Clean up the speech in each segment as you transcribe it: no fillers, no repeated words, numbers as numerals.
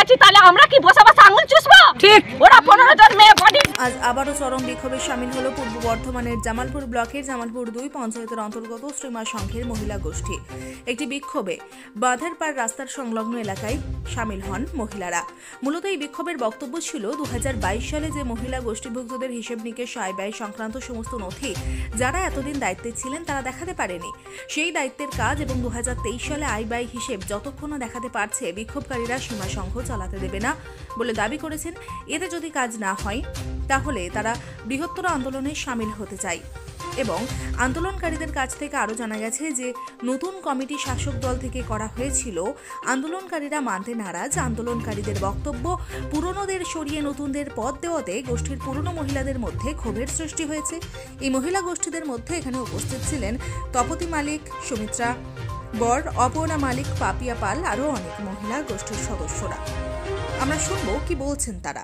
আছি তাহলে আমরা কি বসে বসে আঙুল চুষবো? ঠিক, ওরা 15 জন মেয়ে বডি। আজ আবারও চরম বিক্ষোভে সামিল হলো পূর্ব বর্ধমানের জামালপুর ব্লকের জামালপুর 2 পঞ্চায়েতের অন্তর্গত শ্রীমা সংঘের মহিলা গোষ্ঠী। একটি বিক্ষোভে বাঁধের পার রাস্তার সংলগ্ন এলাকায় সামিল হন মহিলারা। মূলত এই বিক্ষোভের বক্তব্য ছিল 2022 সালে যে মহিলা গোষ্ঠীভুক্তদের হিসেব নিকেশ আয় ব্যয় সংক্রান্ত সমস্ত নথি যারা এতদিন দায়িত্বে ছিলেন তারা দেখাতে পারেনি, সেই দায়িত্বের কাজ এবং 2023 সালে আয় ব্যয় হিসেব যতক্ষণ না দেখাতে পারছে বিক্ষোভকারীরা সীমা সংঘ চালাতে দেবে না বলে দাবি করেছেন। এতে যদি কাজ না হয় তাহলে তারা বৃহত্তর আন্দোলনে সামিল হতে চায়। এবং আন্দোলনকারীদের কাছ থেকে আরও জানা গেছে যে নতুন কমিটি শাসক দল থেকে করা হয়েছিল। আন্দোলনকারীরা মানতে নারাজ। আন্দোলনকারীদের বক্তব্য, পুরনোদের সরিয়ে নতুনদের পদ দেওয়াতে গোষ্ঠীর পুরনো মহিলাদের মধ্যে ক্ষোভের সৃষ্টি হয়েছে। এই মহিলা গোষ্ঠীদের মধ্যে এখানে উপস্থিত ছিলেন তপতি মালিক, সুমিত্রা বর, অপর্ণা মালিক, পাপিয়া পাল, আরও অনেক মহিলা গোষ্ঠীর সদস্যরা। আমরা শুনবো কি বলছেন তারা।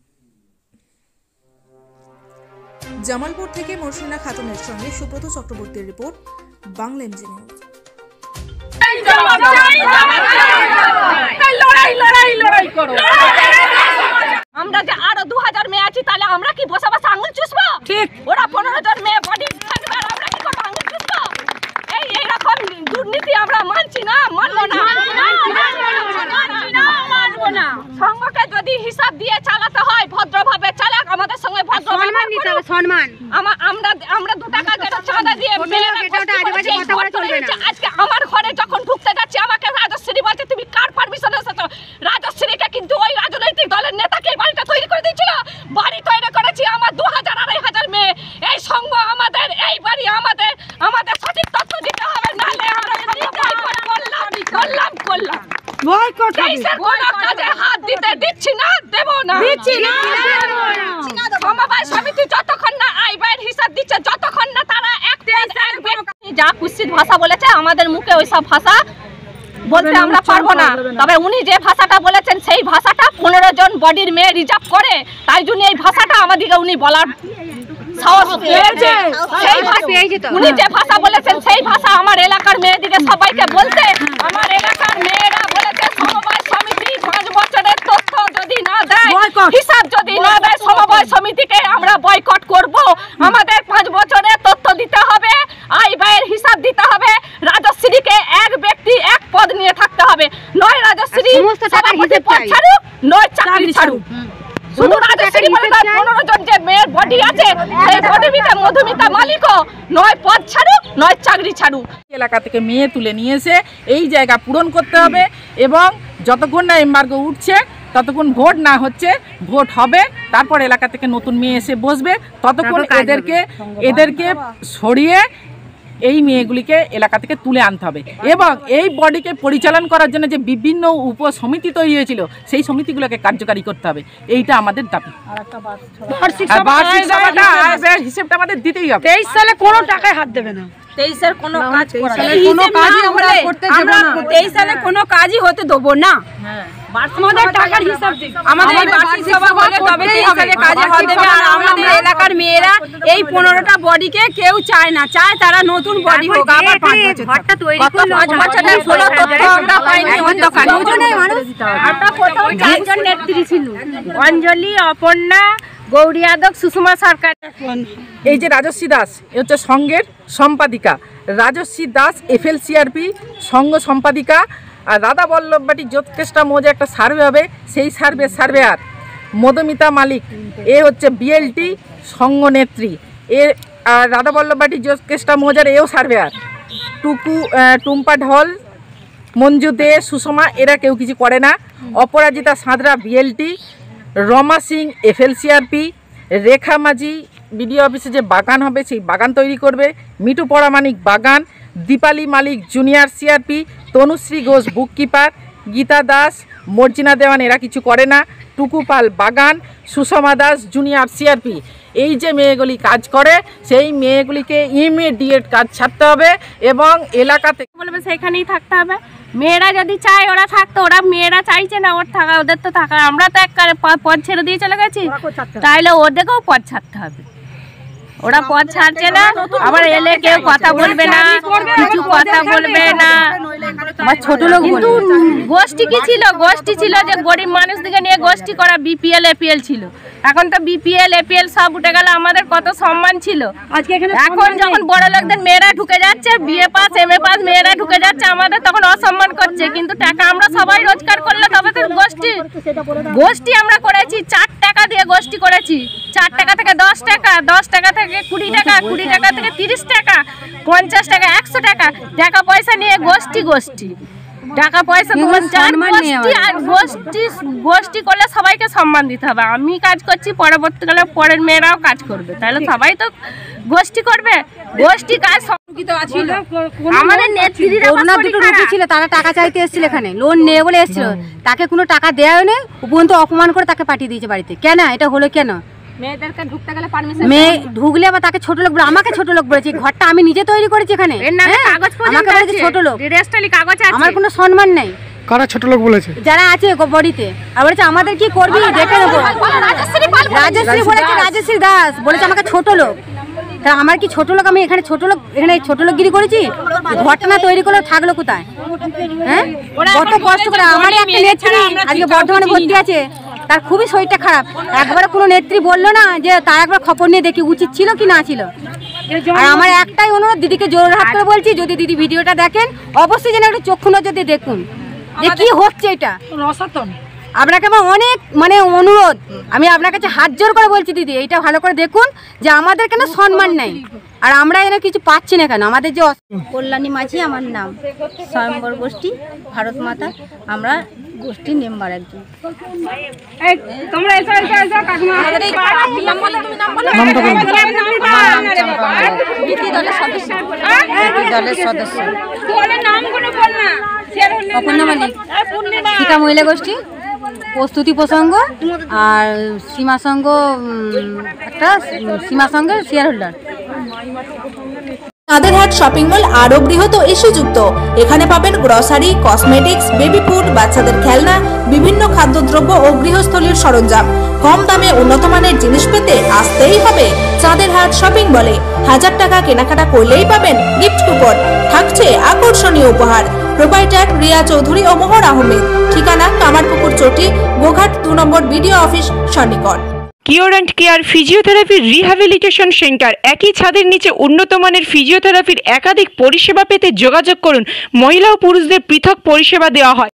জামালপুর থেকে মর্শিনা খাতুনের সঙ্গে সুব্রত চক্রবর্তীর রিপোর্ট, বাংলা এমজি নিউজ। আমরা যে আরো 2000 মেয়ে আছি তাহলে আমরা কি বসে বসে আঙুল চুষবো? ঠিক, ওরা 15 জন মেয়ে বডি থাকবে আর আমরা কি করব? আঙুল চুষবো? এই রকম দুর্নীতি আমরা মানছি না, মানবো না, মানবো না। সংঘকে যদি হিসাব দিয়ে চালাতে হয় ভদ্রভাবে চালাক, আমাদের সঙ্গে ভদ্রভাবে নিতে হবে, সম্মান। আমরা 2 টাকা যেটা চাঁদা দিয়ে আজকে আমার ঘরে যখন ঢুকতে যাচ্ছি আমাকে রাজশ্রী বলছে তুমি কার পারমিশন এসেছো? রাজশ্রীকে কিন্তু ওই রাজনৈতিক দলের নেতাকে বাড়িটা তৈরি করে দিয়েছিল। বাড়ি তৈরি করেছি আমার 2000-2500 মেয়ে। এই সংঘ আমাদের, এই বাড়ি আমাদের, আমাদের সঠিক তথ্য দিতে হবে, নাহলে আমরা করলাম কোনো কাজে হাত দিচ্ছি না, দেব না, সমবায় সমিতি যতক্ষণ না আয় ব্যয়ের হিসাব দিচ্ছে, যতক্ষণ না তারা যা কুৎসিত ভাষা বলেছে আমাদের মুখে ওইসব ভাষা বলতে আমরা পারবো না। তবে উনি যে ভাষাটা বলেছেন সেই ভাষাটা 15 জন বডির মেয়ে রিজার্ভ করে, তাই জন্য এই ভাষাটা আমাদেরকে উনি বলার সাহস পেয়েছে। উনি যে ভাষা বলেছেন সেই ভাষা আমার এলাকার মেয়েদিকে সবাইকে বলতে, আমার এলাকার মেয়েরা বলেছে সমবায় সমিতি 5 বছরের তথ্য যদি না দেয়, হিসাব যদি না দেয়, সমবায় সমিতিকে আমরা বয়কট করব। আমাদের 5 বছরের তথ্য দিতে হবে, আয় ব্যয়ের হিসাব দিতে হবে, রাজশ্রীকে এক ব্যক্তি এক পদ নিয়ে থাকতে হবে, নয় রাজশ্রী সভাপতি পদ ছাড়ুক, নয় চাকরি ছাড়ুক। শুধু রাজশ্রী বলে না, 15 জন যে মেয়ের বডি আছে সেই বডিতে মধুমিতা মালিকও নয় পদ ছাড়ুক, নয় চাকরি ছাড়ুক। এলাকা থেকে মেয়ে তুলে নিয়ে এসে এই জায়গা পূরণ করতে হবে এবং যতক্ষণ না এমবার্গো উঠছে ততক্ষণ ভোট না হচ্ছে, ভোট হবে তারপর এলাকা থেকে নতুন মেয়ে এসে বসবে, ততক্ষণ এদেরকে সরিয়ে এই মেয়েগুলিকে এলাকা থেকে তুলে আনতে হবে। এবং এই বডিকে পরিচালনা করার জন্য যে বিভিন্ন উপসমিতি তৈরি হয়েছিল সেই সমিতিগুলোকে কার্যকারী করতে হবে, এইটা আমাদের দাবি। হিসেবটা আমাদের দিতেই হবে। 23 সালে কোনো টাকায় হাত দেবে না, 23 এর কোনো কাজ কোনো কাজই হতে দেবো না। আমাদের টাকার হিসাব আমাদের এই বার্ষিক সভা হলে তবে 23 সালে কাজে হাত দেবে। আর আমাদের এলাকার মেয়েরা এই 15টা বডিকে কেউ চায় না, চায় তারা নতুন বডি হোক। আবার 5 বছর ঘরটা তৈরি করলো, 5 বছরের কোনো তথ্য আমরা পাইনি। অন্ধকার আমরা প্রথম 4 জন নেত্রী ছিল, অঞ্জলি, অপর্ণা, গৌরী যাদব, সুষমা সরকার। এই যে রাজশ্রী দাস এ হচ্ছে সংঘের সম্পাদিকা, রাজশ্রী দাস FLCRP সংঘ সম্পাদিকা। আর রাধা বল্লভবাটি জ্যোৎকেষ্টা মৌজা একটা সার্ভে হবে, সেই সার্ভেয়ার মধুমিতা মালিক এ হচ্ছে BLT সংঘ নেত্রী। এর আর রাধা বল্লভবাটি জ্যোৎকেষ্টা মৌজার এও সার্ভেয়ার। টুম্পা ঢল, মঞ্জু দে, সুষমা এরা কেউ কিছু করে না। অপরাজিতা সাঁতরা BLT, রমা সিং FLCRP, রেখা মাঝি বিডিও অফিসে যে বাগান হবে সেই বাগান তৈরি করবে, মিঠু পরামানিক বাগান, Dipali Malik junior CRP, Tanushree Ghosh bookkeeper, Gita Das, Marjina Dewan এরা কিছু করে না, টুকু পাল বাগান, সুষমা দাস জুনিয়র CRP। এই যে মেয়েগুলি কাজ করে সেই মেয়েগুলিকে ইমিডিয়েট কাজ ছাড়তে হবে এবং এলাকা থেকে বলবে সেখানেই থাকতে হবে। মেয়েরা যদি চায় ওরা থাকতো, ওরা মেয়েরা চাইছে না ওর থাকা, ওদের তো থাকা। আমরা তো এক পদ ছেড়ে দিয়ে চলে গেছি, তাইলে ওদেরকেও পদ ছাড়তে হবে। ওরা পদ ছাড়ছে না, আবার এলে কেউ কথা বলবে না, কিছু কথা বলবে না। ছোট লোক কিন্তু গোষ্ঠী কি ছিল? গোষ্ঠী ছিল যে গরিব মানুষদেরকে নিয়ে গোষ্ঠী করা, বিপিএল এপিএল ছিল। এখন তো বিপিএল এপিএল সব উঠে গেল, আমাদের কত সম্মান ছিল। এখন যখন বড় লোকদের মেয়েরা ঢুকে যাচ্ছে, বিএ পাস এমএ পাস মেয়েরা ঢুকে যাচ্ছে, আমাদের তখন অসম্মান করছে। কিন্তু টাকা আমরা সবাই রোজগার করলে তবে তো গোষ্ঠী আমরা করেছি, 4 টাকা দিয়ে গোষ্ঠী করেছি। 4 টাকা থেকে 10 টাকা, 10 টাকা থেকে 20 টাকা, 20 টাকা থেকে 30 টাকা, 50 টাকা, 100 টাকা, টাকা পয়সা নিয়ে গোষ্ঠী টাকা পয়সা গোষ্ঠী করলে সবাইকে সম্মান দিতে হবে। আমি কাজ করছি, পরবর্তীকালে পরের মেয়েরাও কাজ করবে, তাহলে সবাই তো গোষ্ঠী করবে। গোষ্ঠী কাজ আমাদের নেত্রীরা দুটো রুগী ছিল, তারা টাকা চাইতে এসেছিল, এখানে লোন নেবে বলে এসেছিল, তাকে কোনো টাকা দেওয়া হয়নি, উপরন্তু অপমান করে তাকে পাঠিয়ে দিয়েছে বাড়িতে। কেন এটা হলো? কেন মেয়েদেরকে ঢুকতে গেলে পারমিশন, মেয়ে ঢুকলে আবার তাকে ছোট লোক বলে, আমাকে ছোট লোক বলেছে। ঘরটা আমি নিজে তৈরি করেছি, এখানে আমাকে বলেছে ছোট লোক, আমার কোনো সম্মান নেই। কারা ছোট লোক বলেছে? যারা আছে বডিতে। আর বলেছে আমাদের কি করবি দেখে নেবো। রাজশ্রী বলেছে, রাজশ্রী দাস বলেছে আমাকে ছোট লোক। তা আমার কি ছোট লোক? আমি এখানে ছোট লোকগিরি করেছি? ঘটনা তৈরি করে থাকলো কোথায়? হ্যাঁ, কত কষ্ট করে আমার একটা নেত্রী আজকে বর্ধমানে ভর্তি আছে, তার খুবই শরীরটা খারাপ। একবারে কোনো নেত্রী বললো না যে তার একবার খবর নিয়ে দেখি উচিত ছিল কি না ছিল। আর আমার একটাই অনুরোধ, দিদিকে জোর হাত করে বলছি, যদি দিদি ভিডিওটা দেখেন অবশ্যই যেন একটু চক্ষু নজর দিয়ে দেখুন যে কি হচ্ছে এটা। আপনাকে আমার অনেক অনুরোধ, আমি আপনার কাছে হাত জোর করে বলছি দিদি, এইটা ভালো করে দেখুন যে আমাদের কেন সম্মান নেই, আর আমরা এনে কিছু পাচ্ছি না কেন। আমাদের যে কল্যাণী মাঝি আমার নাম, স্বয়ম্বর গোষ্ঠী ভারত মাতা, আমরা গোষ্ঠীর মেম্বার একজন। দলের সদস্য অপর্ণা মালিক, শিখা মহিলা গোষ্ঠী, প্রস্তুতি প্রসঙ্গ, আর সীমা সংঘ, একটা সীমা সংঘের share holder. Chanderhat shopping mall আরো বৃহৎ ও ইস্যুযুক্ত। এখানে পাবেন গ্রসারি, কসমেটিক্স, বেবি ফুড, বাচ্চাদের খেলনা, বিভিন্ন খাদ্যদ্রব্য ও গৃহস্থলীর সরঞ্জাম। কম দামে উন্নত মানের জিনিস পেতে আসতেই হবে চাঁদেরহাট শপিং মলে। 1000 টাকা কেনাকাটা করলেই পাবেন গিফট কুপন, থাকছে আকর্ষণীয় উপহার। প্রোপাইটার রিয়া চৌধুরী ও মোহর আহমেদ। ঠিকানা কামারপুকুর চটি, গোঘাট 2 নম্বর বিডিও অফিস সন্নিকট। Cure and care physiotherapy rehabilitation centre. একই ছাদের নিচে উন্নত মানের ফিজিওথেরাপির একাধিক পরিষেবা পেতে যোগাযোগ করুন। মহিলা ও পুরুষদের পৃথক পরিষেবা দেওয়া হয়।